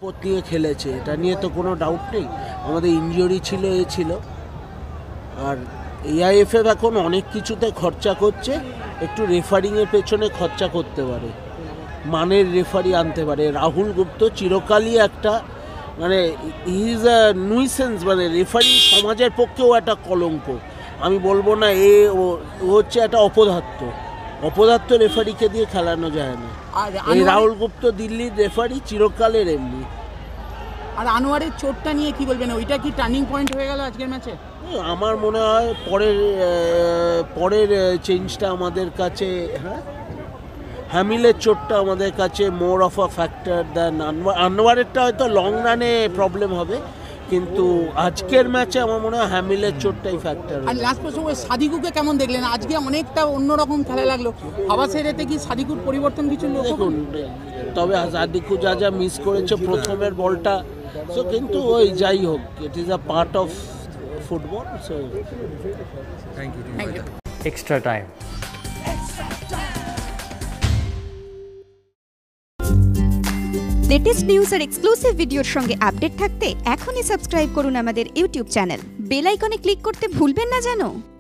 নিয়ে খেলেছে, এটা নিয়ে তো কোনো ডাউট নেই। আমাদের ইনজুরি ছিল, এ ছিল। আর এআইএফএফ এখন অনেক কিছুতে খরচা করছে, একটু রেফারিংয়ের পেছনে খরচা করতে পারে, মানের রেফারি আনতে পারে। রাহুল গুপ্ত চিরকালই একটা মানে হি ইজ আ নুইসেন্স, মানে রেফারি সমাজের পক্ষেও একটা কলঙ্ক। আমি বলবো না ও হচ্ছে একটা অপদার্থ রেফারিকে দিয়ে খেলানো যায় না। এই রাহুল গুপ্ত দিল্লির রেফারি চিরকালের এমনি। আর আনোয়ারের চোটটা নিয়ে কি বলবেন, ওইটা কি টার্নিং পয়েন্ট হয়ে গেল আজকের ম্যাচে? আমার মনে হয় পরের চেঞ্জটা আমাদের কাছে, হ্যামিলের চোটটা আমাদের কাছে more of a factor than আনোয়ারেরটা হয়তো লং রানে প্রবলেম হবে, কিন্তু আজকের ম্যাচে আমার মনে হয় হ্যামিলের চোটটাই ফ্যাক্টর। আর লাস্ট প্রশ্ন, সাদিকুকে কেমন দেখলেন? আজকে অনেকটা অন্যরকম খেলা লাগলো। হাবাসের এতে কি সাদিকুর পরিবর্তন কিছু দেখুন, তবে সাদিকু যা মিস করেছে প্রথমের বলটা, সো কিন্তু ওই যাই হোক, it is a part of football. So thank you. Extra time. Latest news আর এক্সক্লুসিভ ভিডিওর সঙ্গে আপডেট থাকতে এখনই সাবস্ক্রাইব করুন আমাদের ইউটিউব চ্যানেল। বেল আইকনে ক্লিক করতে ভুলবেন না যেন।